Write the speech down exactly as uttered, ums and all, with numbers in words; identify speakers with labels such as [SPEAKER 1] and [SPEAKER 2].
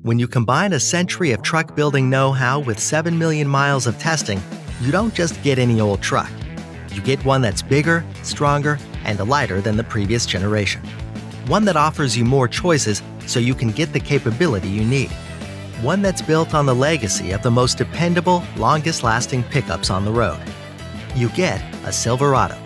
[SPEAKER 1] When you combine a century of truck building know-how with seven million miles of testing, you don't just get any old truck. You get one that's bigger, stronger, and lighter than the previous generation. One that offers you more choices so you can get the capability you need. One that's built on the legacy of the most dependable, longest-lasting pickups on the road. You get a Silverado.